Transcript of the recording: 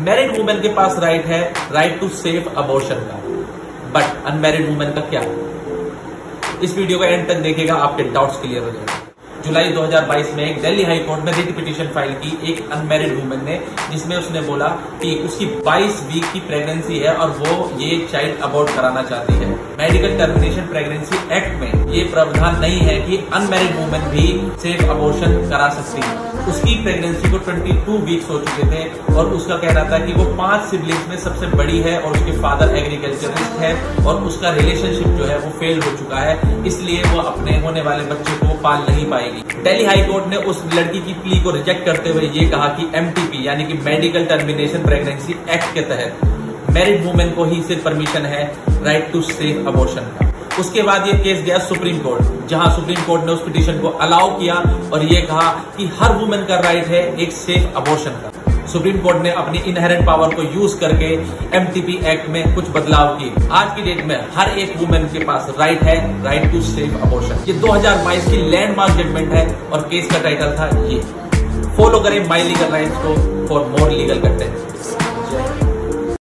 Married women के पास right है, राइट टू सेफ अबॉर्शन का, बट अनमैरिड वुमेन का क्या? इस वीडियो का एंड तक देखिएगा, आपके डाउट्स क्लियर हो जाएंगे। जुलाई 2022 में एक दिल्ली हाई कोर्ट में रिट पिटीशन फाइल की एक अनमैरिड वुमेन ने, जिसमें उसने बोला कि उसकी 22 वीक की प्रेगनेंसी है और वो ये चाइल्ड अबॉर्ट कराना चाहती है। मेडिकल टर्मिनेशन प्रेगनेंसी एक्ट में ये प्रावधान नहीं है कि अनमैरिड वुमेन भी सेफ अबॉर्शन करा सकती है। उसकी प्रेगनेंसी को 22 वीक्स हो चुके थे और उसका कहना था कि वो 5 सिबलिंग्स में सबसे बड़ी है और उसके फादर एग्रीकल्चरिस्ट है और उसका रिलेशनशिप जो है वो फेल हो चुका है, इसलिए वो अपने होने वाले बच्चे को पाल नहीं पाएगी। दिल्ली हाई कोर्ट ने उस लड़की की प्ली को रिजेक्ट करते हुए ये कहा कि एमटीपी यानी कि मेडिकल टर्मिनेशन प्रेगनेंसी एक्ट के तहत मैरिड वुमेन को ही सिर्फ परमिशन है राइट टू सेफ अबॉर्शन का। उसके बाद ये केस गया सुप्रीम कोर्ट, जहां सुप्रीम कोर्ट ने उस पिटीशन को अलाउ किया और ये कहा कि हर वुमेन का राइट है एक सेफ अबॉर्शन का। सुप्रीम कोर्ट ने अपनी इनहेरेंट पावर को यूज करके एमटीपी एक्ट में कुछ बदलाव किए। आज की डेट में हर एक वुमेन के पास राइट है, राइट टू सेफ अबॉर्शन। ये 2022 की लैंडमार्क जजमेंट है और केस का टाइटल था ये। फॉलो करें माई लीगल राइट्स को फॉर मोर लीगल कंटेंट।